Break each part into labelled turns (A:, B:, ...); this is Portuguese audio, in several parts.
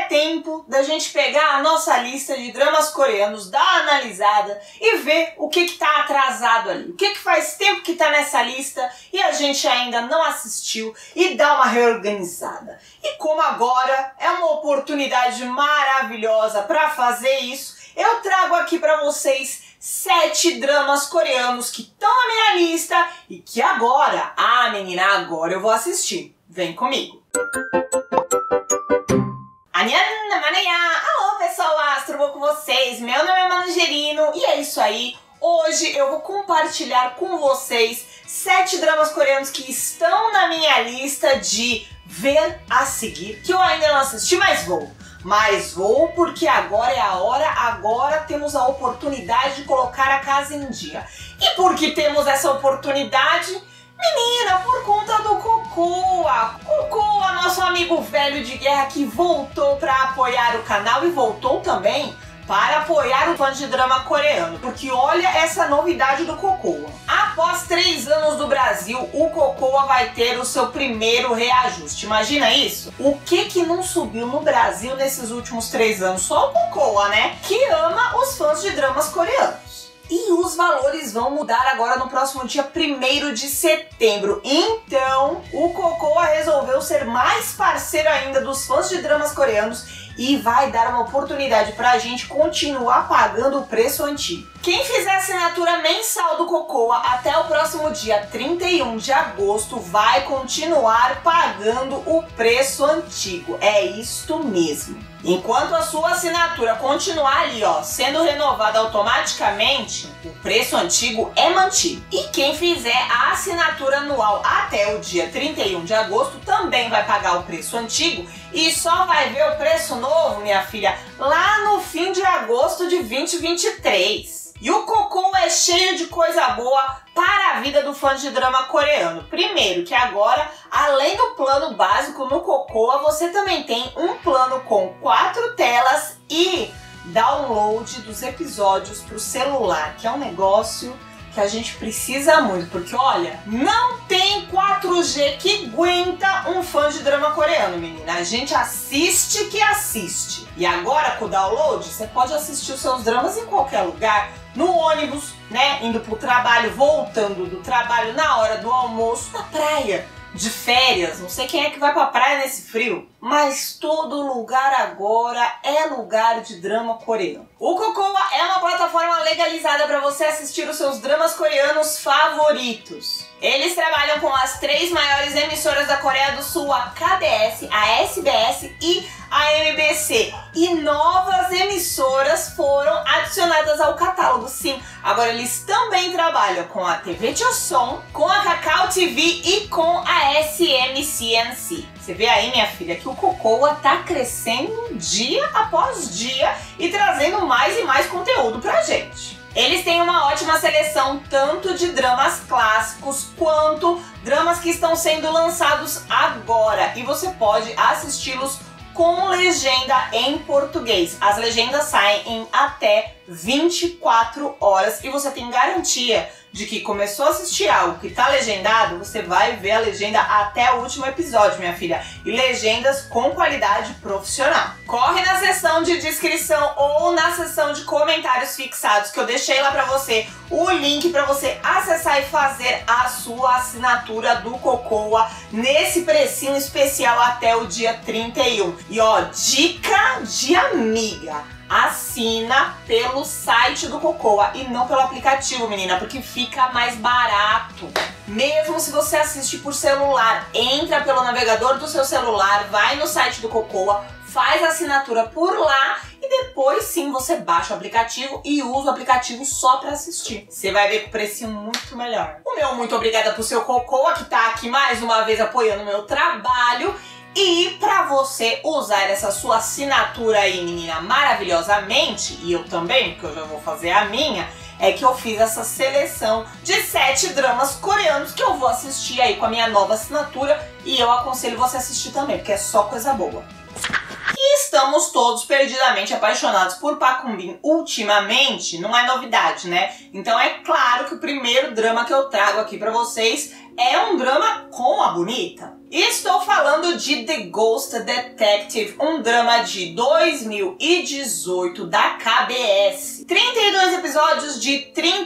A: tempo da gente pegar a nossa lista de dramas coreanos, dar uma analisada e ver o que tá atrasado ali. O que faz tempo que tá nessa lista e a gente ainda não assistiu e dar uma reorganizada. E como agora é uma oportunidade maravilhosa para fazer isso, eu trago aqui para vocês 7 dramas coreanos que estão na minha lista e que agora, agora eu vou assistir. Vem comigo! Alô pessoal astro, vou com vocês, meu nome é Mangerino e é isso aí. Hoje eu vou compartilhar com vocês 7 dramas coreanos que estão na minha lista de ver a seguir, que eu ainda não assisti, mas vou porque agora é a hora, agora temos a oportunidade de colocar a casa em dia. E por que temos essa oportunidade? Menina, por conta do Cocoa. Cocoa, nosso amigo velho de guerra que voltou para apoiar o canal e voltou também para apoiar o fã de drama coreano. Porque olha essa novidade do Cocoa. Após 3 anos do Brasil, o Cocoa vai ter o seu primeiro reajuste. Imagina isso? O que não subiu no Brasil nesses últimos 3 anos? Só o Cocoa, né? Que ama os fãs de dramas coreanos. E os valores vão mudar agora no próximo dia 1º de setembro. Então, o Cocoa resolveu ser mais parceiro ainda dos fãs de dramas coreanos e vai dar uma oportunidade pra gente continuar pagando o preço antigo. Quem fizer a assinatura mensal do Cocoa até o próximo dia 31 de agosto vai continuar pagando o preço antigo. É isto mesmo. Enquanto a sua assinatura continuar ali, ó, sendo renovada automaticamente, o preço antigo é mantido. E quem fizer a assinatura anual até o dia 31 de agosto também vai pagar o preço antigo e só vai ver o preço novo, minha filha, lá no fim de agosto de 2023. E o Cocoa é cheio de coisa boa para a vida do fã de drama coreano. Primeiro, que agora, além do plano básico no Cocoa, você também tem um plano com 4 telas e download dos episódios para o celular, que é um negócio que a gente precisa muito, porque olha, não tem 4G que aguenta um fã de drama coreano, menina. A gente assiste que assiste. E agora com o download, você pode assistir os seus dramas em qualquer lugar, no ônibus, né, indo pro trabalho, voltando do trabalho, na hora do almoço, na praia, de férias. Não sei quem é que vai pra praia nesse frio, mas todo lugar agora é lugar de drama coreano. O Cocoa é uma plataforma legalizada para você assistir os seus dramas coreanos favoritos. Eles trabalham com as 3 maiores emissoras da Coreia do Sul, a KBS, a SBS e a MBC. E novas emissoras foram adicionadas ao catálogo, sim. Agora eles também trabalham com a TV Choson, com a Kakao TV e com a SMCNC. Você vê aí, minha filha, que o Cocoa tá crescendo dia após dia e trazendo mais e mais conteúdo pra gente. Eles têm uma ótima seleção tanto de dramas clássicos quanto dramas que estão sendo lançados agora. E você pode assisti-los com legenda em português. As legendas saem em até 24 horas e você tem garantia de que começou a assistir algo que tá legendado, você vai ver a legenda até o último episódio, minha filha. E legendas com qualidade profissional. Corre na seção de descrição ou na seção de comentários fixados que eu deixei lá pra você o link pra você acessar e fazer a sua assinatura do Cocoa nesse precinho especial até o dia 31. E ó, dica de amiga. Assina pelo site do Cocoa e não pelo aplicativo, menina, porque fica mais barato. Mesmo se você assiste por celular, entra pelo navegador do seu celular, vai no site do Cocoa, faz a assinatura por lá e depois sim você baixa o aplicativo e usa o aplicativo só para assistir. Você vai ver com o precinho muito melhor. O meu muito obrigada pro seu Cocoa, que tá aqui mais uma vez apoiando o meu trabalho. E para você usar essa sua assinatura aí, menina, maravilhosamente, e eu também, porque eu já vou fazer a minha, é que eu fiz essa seleção de 7 dramas coreanos que eu vou assistir aí com a minha nova assinatura e eu aconselho você a assistir também, porque é só coisa boa. E estamos todos perdidamente apaixonados por Park Eun-bin ultimamente, não é novidade, né? Então é claro que o primeiro drama que eu trago aqui pra vocês é um drama com a bonita. Estou falando de The Ghost Detective, um drama de 2018 da KBS. 32 episódios de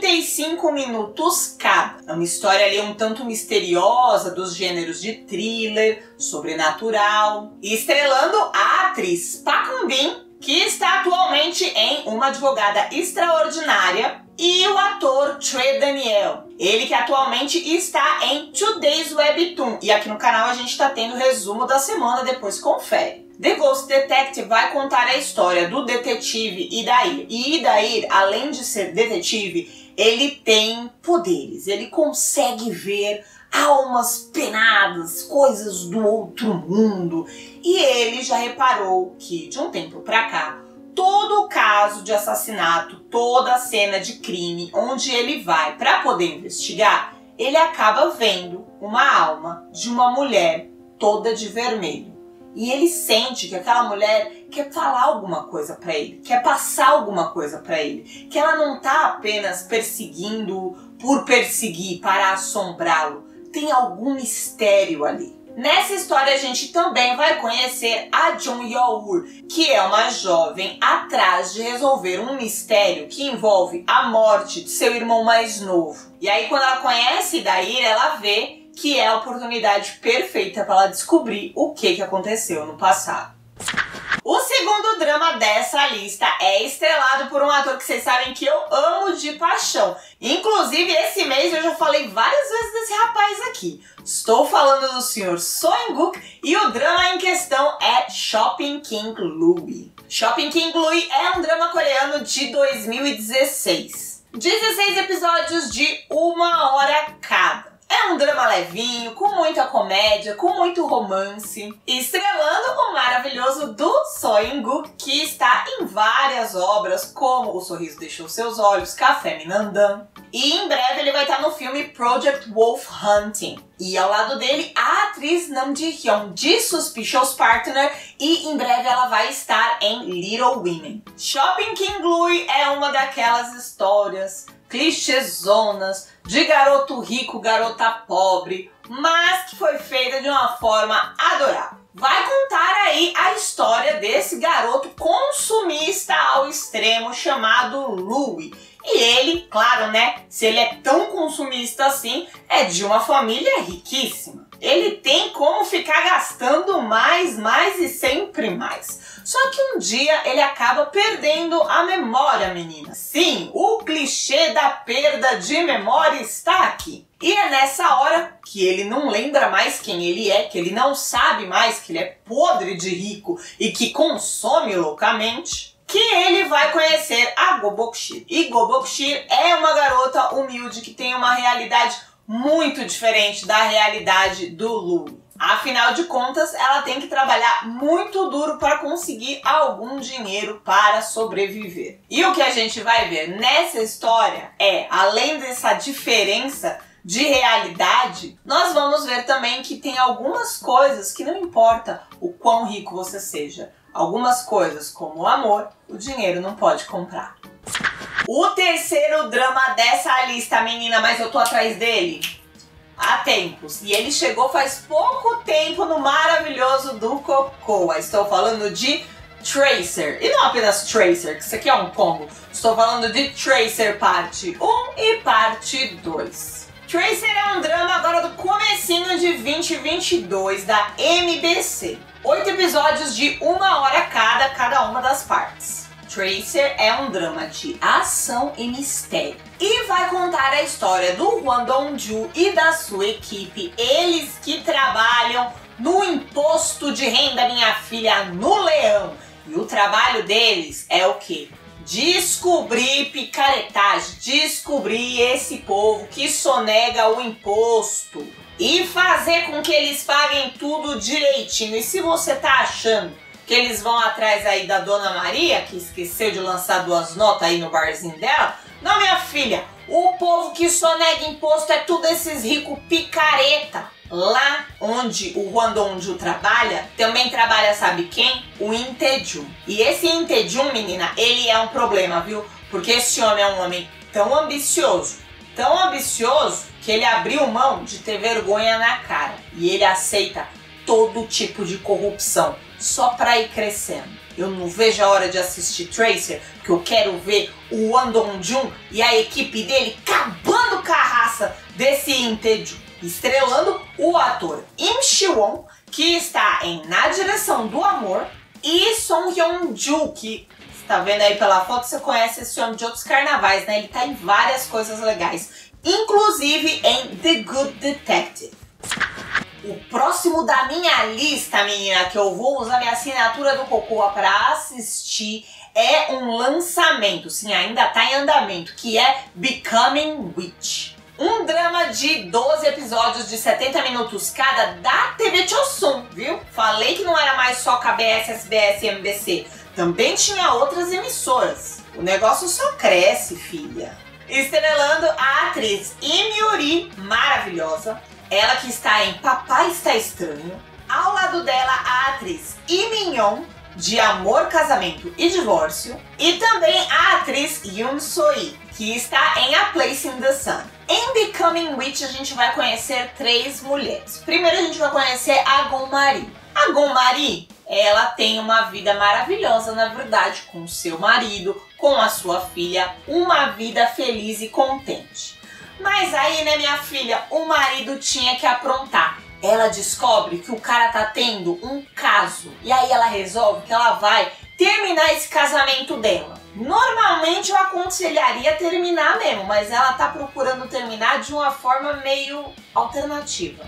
A: 35 minutos cada. É uma história ali um tanto misteriosa dos gêneros de thriller, sobrenatural. E estrelando a atriz Park Eun-bin, que está atualmente em Uma Advogada Extraordinária, e o ator Trey Daniel, ele que atualmente está em Today's Webtoon. E aqui no canal a gente está tendo o resumo da semana, depois confere. The Ghost Detective vai contar a história do detetive Idair. E Idair, além de ser detetive, ele tem poderes, ele consegue ver almas penadas, coisas do outro mundo. E ele já reparou que, de um tempo pra cá, todo o caso de assassinato, toda a cena de crime onde ele vai para poder investigar, ele acaba vendo uma alma de uma mulher toda de vermelho. E ele sente que aquela mulher quer falar alguma coisa para ele, quer passar alguma coisa para ele, que ela não tá apenas perseguindo por perseguir, para assombrá-lo. Tem algum mistério ali. Nessa história a gente também vai conhecer a Jung Yeol, que é uma jovem atrás de resolver um mistério que envolve a morte de seu irmão mais novo. E aí quando ela conhece Idair, ela vê que é a oportunidade perfeita para ela descobrir o que aconteceu no passado. O segundo drama dessa lista é estrelado por um ator que vocês sabem que eu amo de paixão. Inclusive, esse mês eu já falei várias vezes desse rapaz aqui. Estou falando do Sr. So In-guk e o drama em questão é Shopping King Louie. Shopping King Louie é um drama coreano de 2016. 16 episódios de 1 hora cada. É um drama levinho, com muita comédia, com muito romance, estrelando o maravilhoso do So In-guk, que está em várias obras, como O Sorriso Deixou Seus Olhos, Café Minandam. E em breve ele vai estar no filme Project Wolf Hunting. E ao lado dele, a atriz Nam Ji-hyun, de Suspicious Partner, e em breve ela vai estar em Little Women. Shopping King Louie é uma daquelas histórias clichêzonas de garoto rico, garota pobre, mas que foi feita de uma forma adorável. Vai contar aí a história desse garoto consumista ao extremo chamado Louie. E ele, claro, né, se ele é tão consumista assim, é de uma família riquíssima. Ele tem como ficar gastando mais e sempre mais. Só que um dia ele acaba perdendo a memória, menina. Sim, o clichê da perda de memória está aqui. E é nessa hora que ele não lembra mais quem ele é, que ele não sabe mais que ele é podre de rico e que consome loucamente, que ele vai conhecer a Go Bok-shir. E Go Bok-shir é uma garota humilde que tem uma realidade muito diferente da realidade do Louie. Afinal de contas, ela tem que trabalhar muito duro para conseguir algum dinheiro para sobreviver. E o que a gente vai ver nessa história é, além dessa diferença de realidade, nós vamos ver também que tem algumas coisas que não importa o quão rico você seja. Algumas coisas, como o amor, o dinheiro não pode comprar. O terceiro drama dessa lista, menina, mas eu tô atrás dele há tempos. E ele chegou faz pouco tempo no maravilhoso do Cocoa. Estou falando de Tracer. E não apenas Tracer, que isso aqui é um combo. Estou falando de Tracer parte 1 e parte 2. Tracer é um drama agora do comecinho de 2022 da MBC. 8 episódios de 1 hora cada uma das partes. Tracer é um drama de ação e mistério. E vai contar a história do Hwang Dong-ju e da sua equipe. Eles que trabalham no imposto de renda, minha filha, no Leão. E o trabalho deles é o quê? Descobrir picaretagem, descobrir esse povo que sonega o imposto e fazer com que eles paguem tudo direitinho. E se você tá achando que eles vão atrás aí da Dona Maria, que esqueceu de lançar 2 notas aí no barzinho dela, não, minha filha, o povo que sonega imposto é tudo esses ricos picareta. Lá onde o Hwang Dong-ju trabalha, também trabalha, sabe quem? O In Tae-jun. E esse In Tae-jun, menina, ele é um problema, viu? Porque esse homem é um homem tão ambicioso, Tão ambicioso que ele abriu mão de ter vergonha na cara. E ele aceita todo tipo de corrupção só pra ir crescendo. Eu não vejo a hora de assistir Tracer, porque eu quero ver o Won Dong-jun e a equipe dele acabando com a raça desse Inteju. Estrelando o ator Im Si-won, que está em Na Direção do Amor, e Song Hyun-ju, que você tá vendo aí pela foto, você conhece esse homem de outros carnavais, né? Ele tá em várias coisas legais, inclusive em The Good Detective. O próximo da minha lista, menina, que eu vou usar minha assinatura do Cocoa para assistir, é um lançamento, sim, ainda tá em andamento, que é Becoming Witch. Um drama de 12 episódios de 70 minutos cada da TV Chosun, viu? Falei que não era mais só KBS, SBS e MBC. Também tinha outras emissoras. O negócio só cresce, filha. Estrelando a atriz Lee Mi-ri, maravilhosa. Ela que está em Papai Está Estranho. Ao lado dela, a atriz Lee Min-young, de Amor, Casamento e Divórcio. E também a atriz Yoon So-hee, que está em A Place in the Sun. Em Becoming Witch, a gente vai conhecer 3 mulheres. Primeiro, a gente vai conhecer a Gon-marie. A Gon-marie, ela tem uma vida maravilhosa, na verdade, com seu marido, com a sua filha, uma vida feliz e contente. Mas aí, né, minha filha, o marido tinha que aprontar. Ela descobre que o cara tá tendo um caso, e aí ela resolve que ela vai terminar esse casamento dela. Normalmente eu aconselharia terminar mesmo, mas ela tá procurando terminar de uma forma meio alternativa.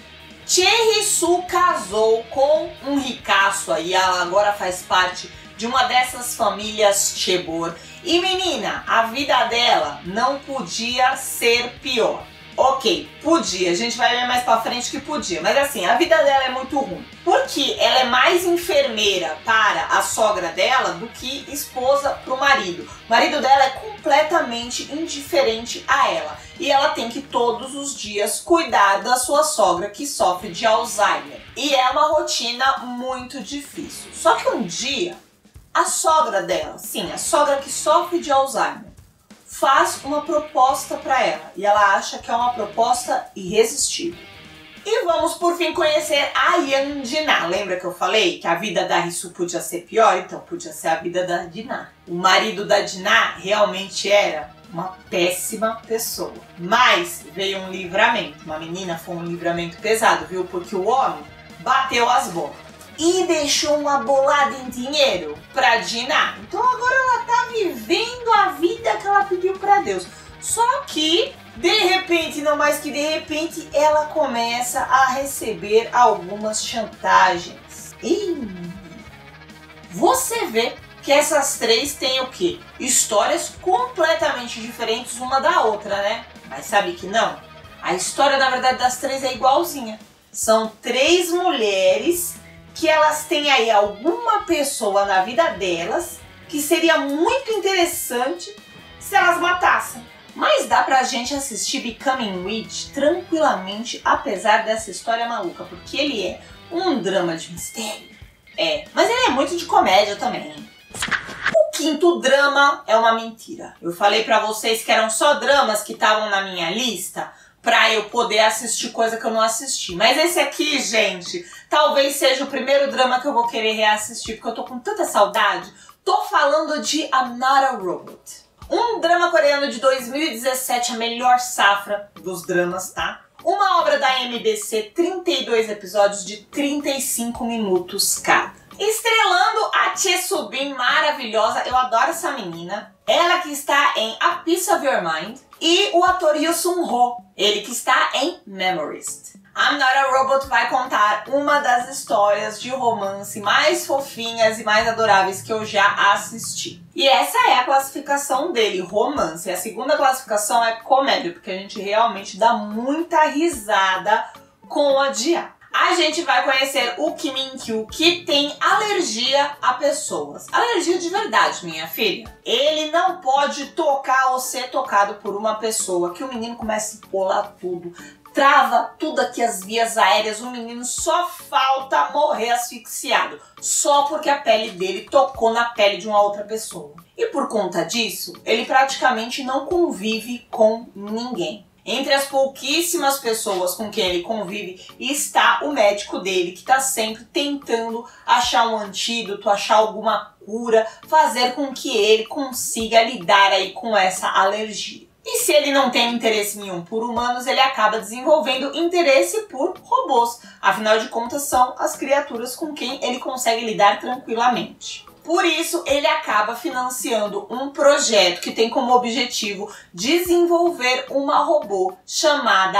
A: Choi Hee-soo casou com um ricaço aí, ela agora faz parte de uma dessas famílias Chaebol. E menina, a vida dela não podia ser pior. Ok, podia, a gente vai ver mais pra frente que podia, mas assim, a vida dela é muito ruim. Porque ela é mais enfermeira para a sogra dela do que esposa pro marido. O marido dela é completamente indiferente a ela. E ela tem que todos os dias cuidar da sua sogra que sofre de Alzheimer. E é uma rotina muito difícil. Só que um dia, a sogra dela, sim, a sogra que sofre de Alzheimer, faz uma proposta para ela e ela acha que é uma proposta irresistível. E vamos por fim conhecer a Yeon Ji-na. Lembra que eu falei que a vida da Hee-soo podia ser pior? Então podia ser a vida da Ji-na. O marido da Ji-na realmente era uma péssima pessoa. Mas veio um livramento. Uma menina, foi um livramento pesado, viu? Porque o homem bateu as bolas e deixou uma bolada em dinheiro pra Ji-na. Então agora ela tá vivendo a vida que ela pediu pra Deus. Só que, de repente, não mais que de repente, ela começa a receber algumas chantagens. E você vê que essas 3 têm o quê? Histórias completamente diferentes uma da outra, né? Mas sabe que não? A história, na verdade, das 3 é igualzinha. São 3 mulheres que elas têm aí alguma pessoa na vida delas que seria muito interessante se elas matassem. Mas dá pra gente assistir Becoming Witch tranquilamente, apesar dessa história maluca, porque ele é um drama de mistério. É, mas ele é muito de comédia também. O 5º drama é uma mentira. Eu falei pra vocês que eram só dramas que estavam na minha lista pra eu poder assistir coisa que eu não assisti. Mas esse aqui, gente, talvez seja o primeiro drama que eu vou querer reassistir, porque eu tô com tanta saudade. Tô falando de I'm Not a Robot. Um drama coreano de 2017, a melhor safra dos dramas, tá? Uma obra da MBC, 32 episódios de 35 minutos cada. Estrelando a Choi Soo-bin, maravilhosa, eu adoro essa menina. Ela que está em A Piece of Your Mind. E o ator Yoo Sun-ho, ele que está em Memorist. I'm Not a Robot vai contar uma das histórias de romance mais fofinhas e mais adoráveis que eu já assisti. E essa é a classificação dele, romance. A segunda classificação é comédia, porque a gente realmente dá muita risada com a Dia. A gente vai conhecer o Kim In-kyu, que tem alergia a pessoas. Alergia de verdade, minha filha. Ele não pode tocar ou ser tocado por uma pessoa, que o menino começa a empolar tudo, trava tudo aqui as vias aéreas, o menino só falta morrer asfixiado, só porque a pele dele tocou na pele de uma outra pessoa. E por conta disso, ele praticamente não convive com ninguém. Entre as pouquíssimas pessoas com quem ele convive está o médico dele, que está sempre tentando achar um antídoto, achar alguma cura, fazer com que ele consiga lidar aí com essa alergia. E se ele não tem interesse nenhum por humanos, ele acaba desenvolvendo interesse por robôs. Afinal de contas, são as criaturas com quem ele consegue lidar tranquilamente. Por isso, ele acaba financiando um projeto que tem como objetivo desenvolver uma robô chamada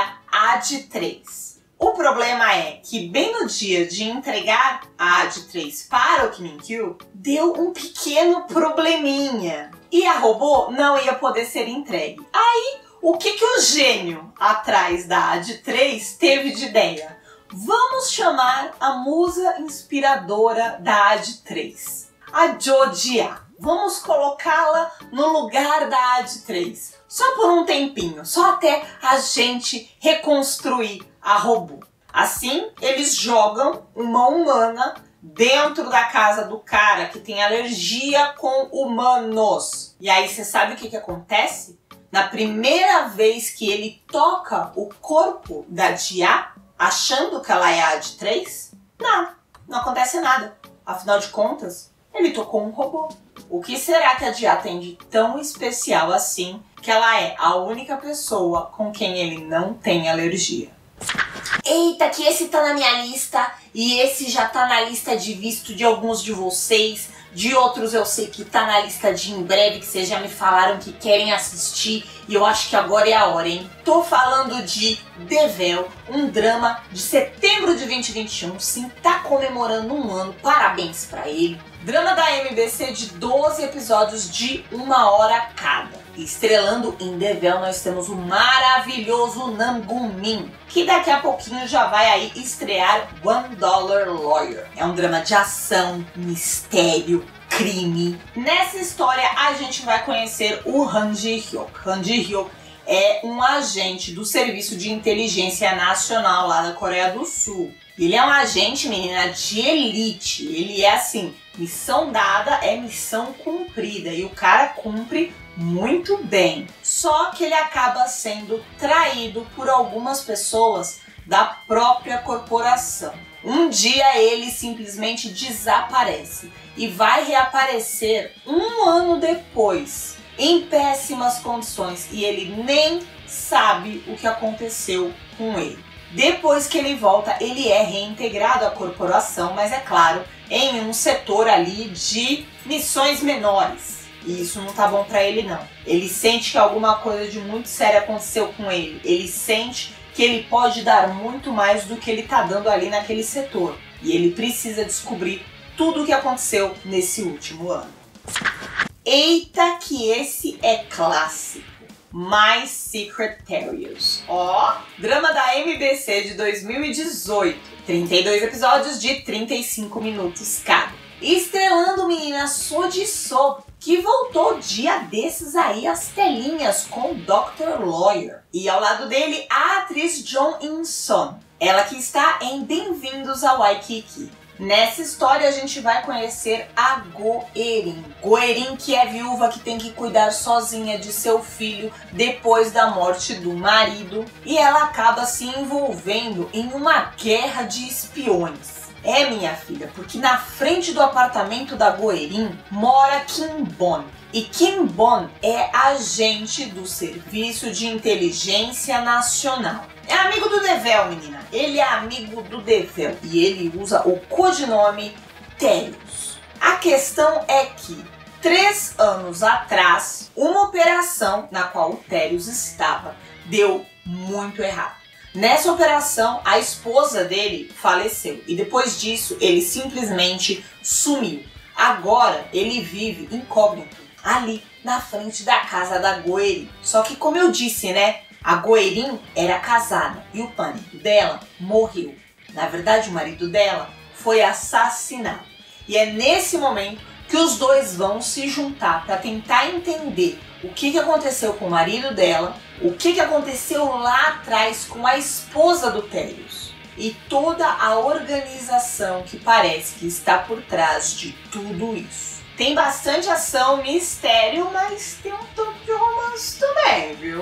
A: AD3. O problema é que bem no dia de entregar a AD3 para o Kim-In-Kyu, deu um pequeno probleminha. E a robô não ia poder ser entregue. Aí, o que o gênio atrás da AD3 teve de ideia? Vamos chamar a musa inspiradora da AD3, a Jodia. Vamos colocá-la no lugar da AD3, só por um tempinho, só até a gente reconstruir a robô. Assim, eles jogam uma humana dentro da casa do cara que tem alergia com humanos. E aí você sabe o que acontece? Na primeira vez que ele toca o corpo da Dia, achando que ela é a AD3, nada, não acontece nada. Afinal de contas, ele tocou um robô. O que será que a Dia tem de tão especial assim que ela é a única pessoa com quem ele não tem alergia? Eita, que esse tá na minha lista e esse já tá na lista de visto de alguns de vocês, de outros eu sei que tá na lista de em breve, que vocês já me falaram que querem assistir e eu acho que agora é a hora, hein? Tô falando de The Veil, um drama de setembro de 2021, sim, tá comemorando um ano, parabéns pra ele. Drama da MBC de 12 episódios de 1 hora cada. Estrelando em The Veil nós temos o maravilhoso Nam Gun-min, que daqui a pouquinho já vai aí estrear $1 Lawyer. É um drama de ação, mistério, crime. Nessa história a gente vai conhecer o Han Ji-hyuk. Han Ji-hyuk é um agente do Serviço de Inteligência Nacional lá da Coreia do Sul. Ele é um agente, menina, de elite. Ele é assim, missão dada é missão cumprida. E o cara cumpre muito bem. Só que ele acaba sendo traído por algumas pessoas da própria corporação. Um dia ele simplesmente desaparece e vai reaparecer 1 ano depois, em péssimas condições, e ele nem sabe o que aconteceu com ele. Depois que ele volta, ele é reintegrado à corporação, mas é claro, em um setor ali de missões menores. E isso não tá bom pra ele não. Ele sente que alguma coisa de muito séria aconteceu com ele. Ele sente que ele pode dar muito mais do que ele tá dando ali naquele setor. E ele precisa descobrir tudo o que aconteceu nesse último ano. Eita que esse é clássico! My Secretarius. Ó, drama da MBC de 2018. 32 episódios de 35 minutos cada. Estrelando menina So Ji-so, que voltou dia desses aí às telinhas com Dr. Lawyer. E ao lado dele, a atriz Jong In-sun. Ela que está em Bem-vindos ao Waikiki. Nessa história a gente vai conhecer a Go-erin. Go-erin que é viúva que tem que cuidar sozinha de seu filho depois da morte do marido. E ela acaba se envolvendo em uma guerra de espiões. É, minha filha, porque na frente do apartamento da Go-erin mora Kim Bon. E Kim Bon é agente do Serviço de Inteligência Nacional. É amigo do The Veil, menina. Ele é amigo do The Veil e ele usa o codinome Terius. A questão é que 3 anos atrás, uma operação na qual o Terius estava deu muito errado. Nessa operação, a esposa dele faleceu e depois disso ele simplesmente sumiu. Agora ele vive incógnito ali na frente da casa da Go-erin. Só que como eu disse, né? A Go-erin era casada e o marido dela morreu. Na verdade, o marido dela foi assassinado. E é nesse momento que os dois vão se juntar para tentar entender o que aconteceu com o marido dela, o que aconteceu lá atrás com a esposa do Teleios e toda a organização que parece que está por trás de tudo isso. Tem bastante ação, mistério, mas tem um tanto de romance também, viu?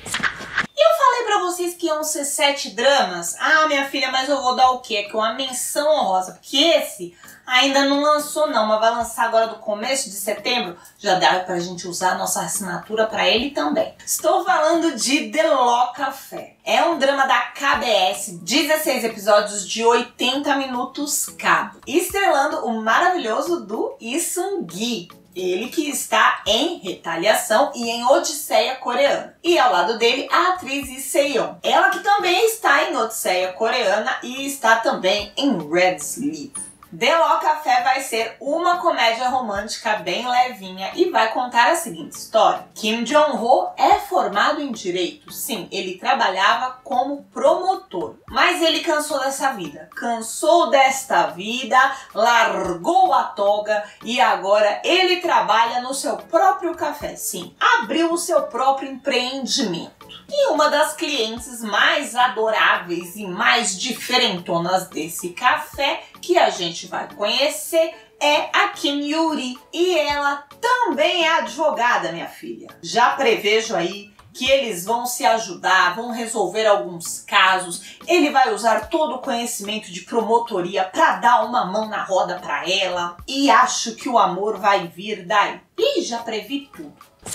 A: E eu falei pra vocês que iam ser 7 dramas? Ah, minha filha, mas eu vou dar o quê? Que uma menção honrosa, porque esse ainda não lançou não, mas vai lançar agora do começo de setembro. Já dá pra gente usar a nossa assinatura pra ele também. Estou falando de The Law Café. É um drama da KBS, 16 episódios de 80 minutos cada. Estrelando o maravilhoso do Lee Seung-gi. Ele que está em Retaliação e em Odisseia Coreana. E ao lado dele, a atriz Lee Se-yeon. Ela que também está em Odisseia Coreana e está também em Red Sleeve. The Law Café vai ser uma comédia romântica bem levinha e vai contar a seguinte história. Kim Jong-ho é formado em Direito. Sim, ele trabalhava como promotor. Mas ele cansou dessa vida. Cansou desta vida, largou a toga e agora ele trabalha no seu próprio café. Sim, abriu o seu próprio empreendimento. E uma das clientes mais adoráveis e mais diferentonas desse café que a gente vai conhecer é a Kim Yuri. E ela também é advogada, minha filha. Já prevejo aí que eles vão se ajudar, vão resolver alguns casos. Ele vai usar todo o conhecimento de promotoria para dar uma mão na roda para ela. E acho que o amor vai vir daí. Ih, já previ tudo.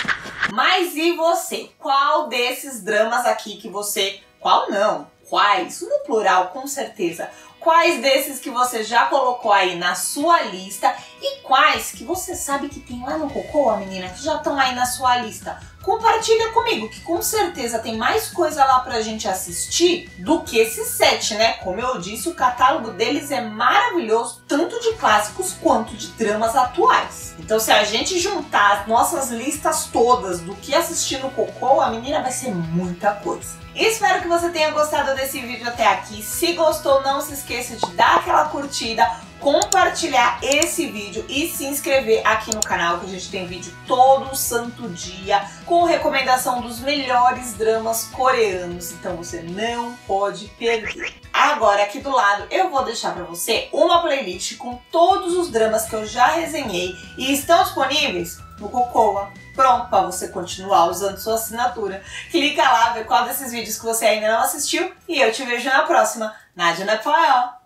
A: Mas e você? Qual desses dramas aqui que você... Qual não? Quais? No plural, com certeza. Quais desses que você já colocou aí na sua lista e quais que você sabe que tem lá no Cocoa, menina, que já estão aí na sua lista? Compartilha comigo, que com certeza tem mais coisa lá pra gente assistir do que esses 7, né? Como eu disse, o catálogo deles é maravilhoso, tanto de clássicos quanto de dramas atuais. Então se a gente juntar as nossas listas todas do que assistir no Cocoa, a menina vai ser muita coisa. Espero que você tenha gostado desse vídeo até aqui. Se gostou, não se esqueça de dar aquela curtida, compartilhar esse vídeo e se inscrever aqui no canal, que a gente tem vídeo todo santo dia com recomendação dos melhores dramas coreanos, então você não pode perder. Agora aqui do lado eu vou deixar para você uma playlist com todos os dramas que eu já resenhei e estão disponíveis no Cocoa. Pronto, para você continuar usando sua assinatura. Clica lá, vê qual desses vídeos que você ainda não assistiu e eu te vejo na próxima. Nádia Napoleão!